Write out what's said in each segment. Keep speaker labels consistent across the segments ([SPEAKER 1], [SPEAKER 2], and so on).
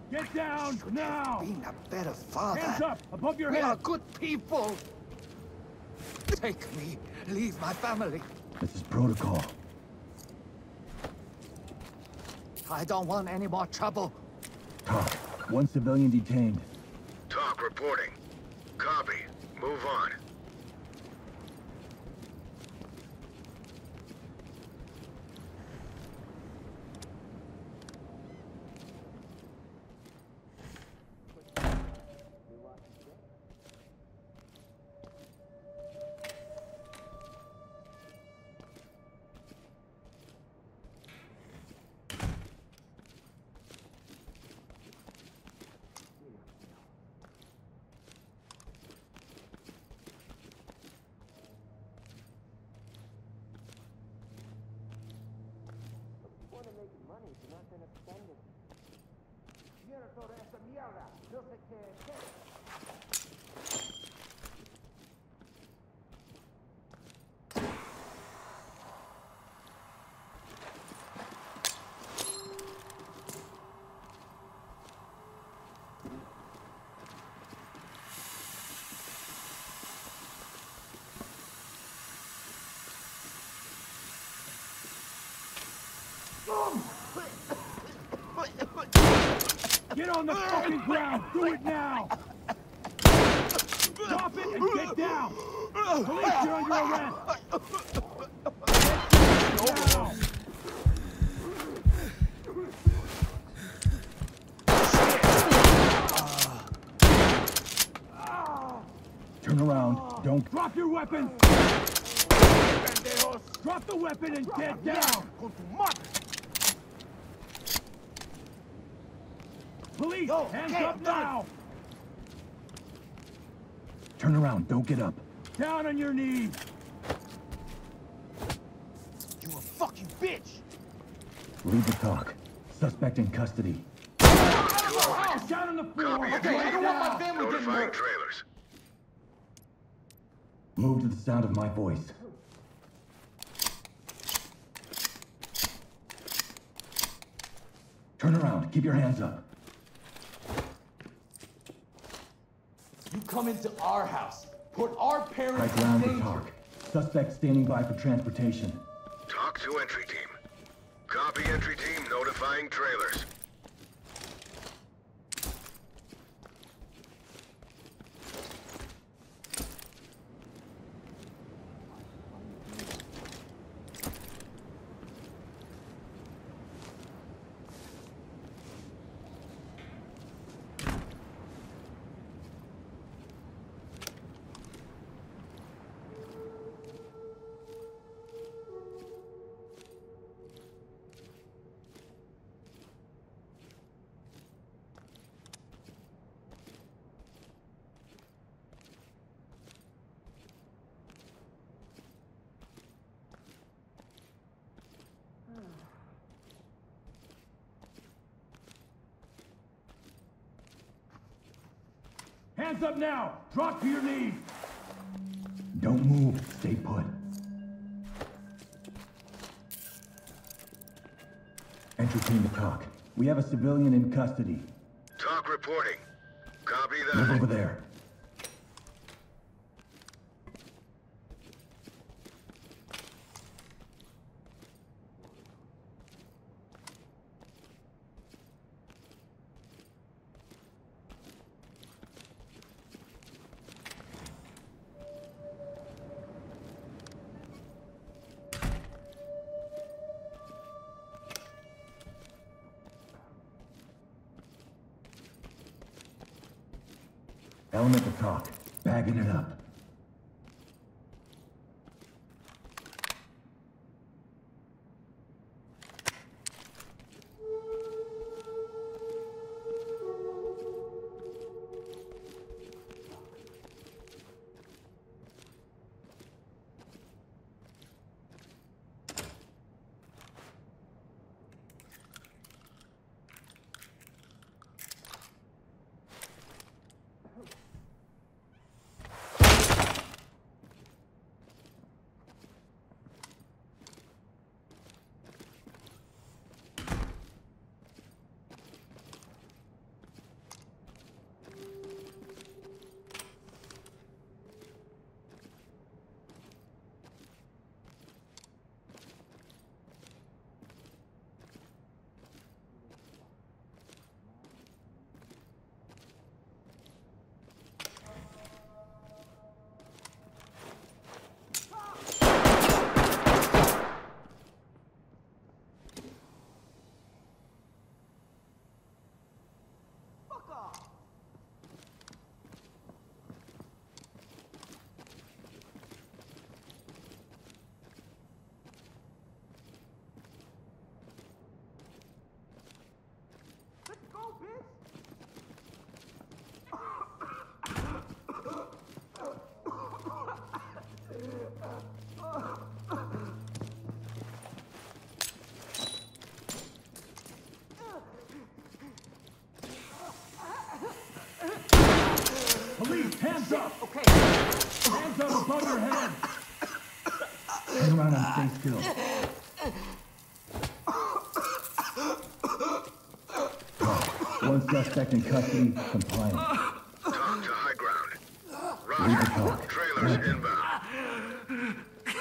[SPEAKER 1] Get down now!
[SPEAKER 2] Being a better father.
[SPEAKER 1] Hands up, above your
[SPEAKER 2] We
[SPEAKER 1] head!
[SPEAKER 2] are good people. Take me. Leave my family.
[SPEAKER 3] This is protocol.
[SPEAKER 2] I don't want any more trouble.
[SPEAKER 3] Talk. One civilian detained.
[SPEAKER 4] Talk reporting. Copy. Move on.
[SPEAKER 1] Get on the fucking ground! Do it now! Drop it and get down! Police, you're under arrest! Get down!
[SPEAKER 3] Turn around. Don't...
[SPEAKER 1] Drop your weapon! Drop the weapon and get down! Police, hands up now!
[SPEAKER 3] Turn around. Don't get up.
[SPEAKER 1] Down on your knees!
[SPEAKER 2] You a fucking bitch!
[SPEAKER 3] Lead the talk. Suspect in custody.
[SPEAKER 1] Down on the floor!
[SPEAKER 4] Copy.
[SPEAKER 2] Okay, I don't want my family getting
[SPEAKER 4] Notifying
[SPEAKER 2] hurt.
[SPEAKER 4] trailers.
[SPEAKER 3] Move to the sound of my voice. Turn around. Keep your hands up.
[SPEAKER 5] You come into our house, put our parents
[SPEAKER 3] High
[SPEAKER 5] in
[SPEAKER 3] ground to
[SPEAKER 5] danger.
[SPEAKER 3] talk. Suspect standing by for transportation.
[SPEAKER 4] Talk to entry team. Copy entry team notifying trailers.
[SPEAKER 1] Hands up now! Drop to your knees!
[SPEAKER 3] Don't move. Stay put. Entry team to talk. We have a civilian in custody.
[SPEAKER 4] Talk reporting. Copy
[SPEAKER 3] Move
[SPEAKER 4] that.
[SPEAKER 3] over there. Element to talk. Bagging it up.
[SPEAKER 1] Hands up!
[SPEAKER 5] Okay.
[SPEAKER 1] Hands up above your head!
[SPEAKER 3] Turn around and stay still. One suspect in custody, compliant.
[SPEAKER 4] Talk to high ground.
[SPEAKER 3] Leave the
[SPEAKER 4] Roger.
[SPEAKER 3] talk.
[SPEAKER 4] Trailers inbound.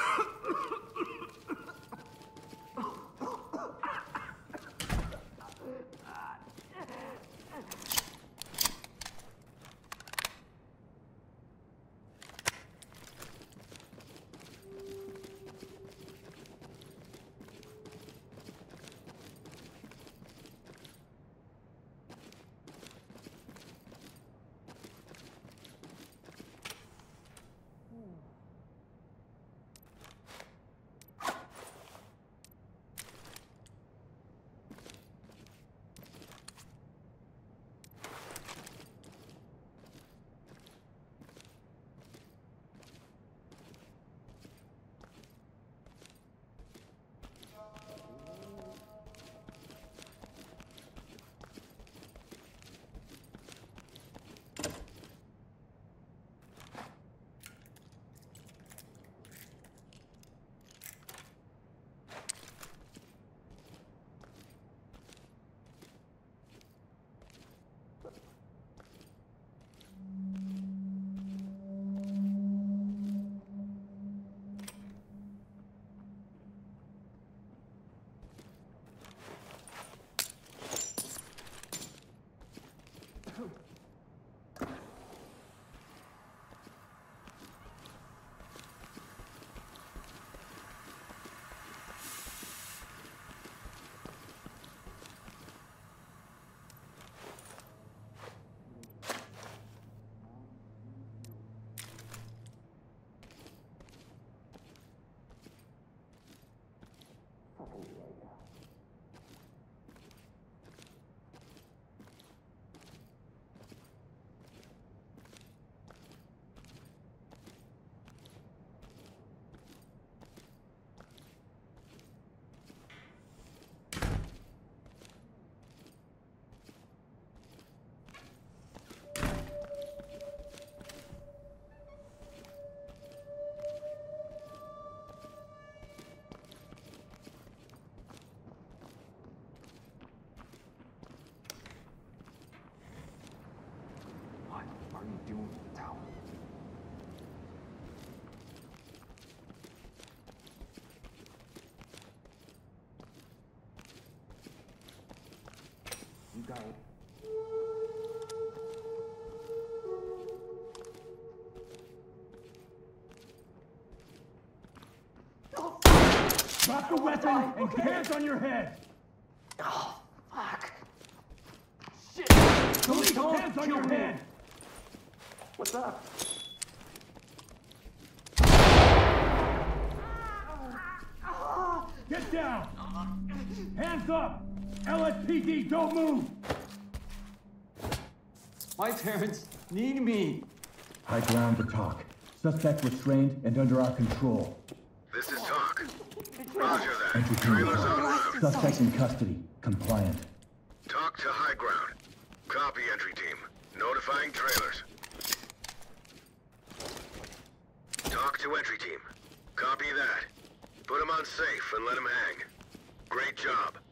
[SPEAKER 5] What are you doing, Tao? You got it.
[SPEAKER 1] Drop the weapon and hands on your head!
[SPEAKER 5] Oh, fuck. Shit!
[SPEAKER 1] Police, hands on your
[SPEAKER 5] kill me.
[SPEAKER 1] head!
[SPEAKER 5] What's up?
[SPEAKER 1] Get down! Hands up! LSPD, don't move!
[SPEAKER 5] My parents need me.
[SPEAKER 3] High ground to talk. Suspect restrained and under our control.
[SPEAKER 4] This is talk. Roger that.
[SPEAKER 3] Entry team
[SPEAKER 4] Trailers
[SPEAKER 3] report.
[SPEAKER 4] en route.
[SPEAKER 3] Suspect in custody, compliant.
[SPEAKER 4] Talk to high ground. Copy, entry team. Notifying trailers. Talk to entry team. Copy that. Put him on safe and let him hang. Great job.